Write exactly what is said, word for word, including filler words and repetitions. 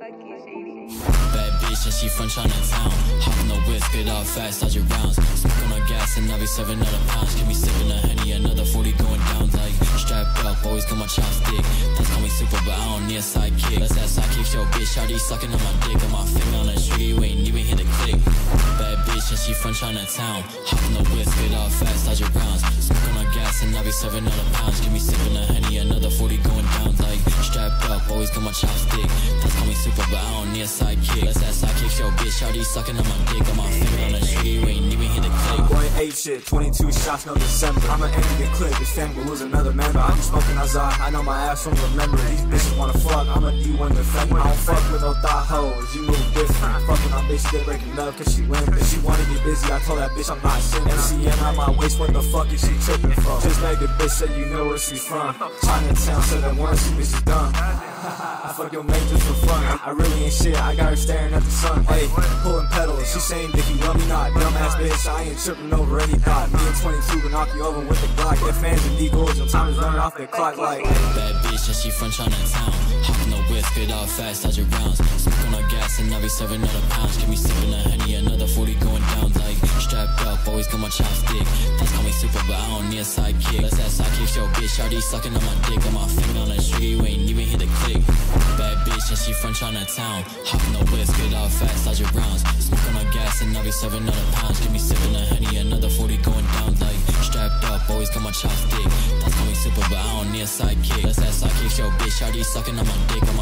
Bad bitch and she from Chinatown. Hop in the whip, spit out fast, dodge your rounds. Smoke on gas and I be serving other pounds. Give me sipping a Henny, another forty going down. Like strapped up, always got my chopstick. That's call me super, but I don't need a sidekick. Let's that sidekick, yo bitch, shawty sucking on my dick. Got my finger on the trigger, you ain't even hit the click. Bad bitch and she from Chinatown. Hop in the whip, spit out fast, dodge your rounds. Smoke on gas and I be serving other pounds. Give me sipping a Henny, another forty going down. Like strapped up, always got my chopstick. That's call me super, but I don't need a sidekick. Let's that sidekick, yo bitch, shawty sucking on my dick. Got my finger on the trigger, you ain't even hit the click. Going ape shit, twenty-two shots, no December. I'm an enemy clip, this fan will lose another member. I be smoking outside, I know my ass won't remember. These bitches wanna fuck, I'm a D one defender. I don't fuck with no thought hoes, you move different. Fucking on bitch, they breaking up cause she limp. If she wanna get busy, I told that bitch I'm not shit. M C M out my waist, what the fuck is she tripping for? Just like the bitch said you know where she's from. Chinatown said that once, she bitch is dumb. I fuck your mate just for fun. I really ain't shit, I got her staring at the sun. Hey, pulling pedals, she saying that you love me not. Dumbass bitch, I ain't tripping over any thought. Me and twenty-two can knock you over with the Glock. Get fans and D-goals, your time is running off the clock like. Bad bitch and she from Chinatown. Hop in the whip, spit out fast, dodge your rounds. Smoke on her gas and I be serving other pounds. Give me sipping a Henny, another forty going down. Like strapped up, always got my chopstick. That's call me super, but I don't need a sidekick. Let's that sidekick, yo bitch, shawty sucking on my dick. Got my finger on the trigger, you ain't even hit the click. Bad bitch and she from Chinatown. Hop in the whip, spit out fast, dodge your rounds. Smoke on her gas and I be serving other pounds. Give me sipping a Henny, another forty going down. Like strapped up, always got my chopstick. That's call me super, but I don't need a sidekick. Let's that sidekick, yo bitch, shawty sucking on my dick.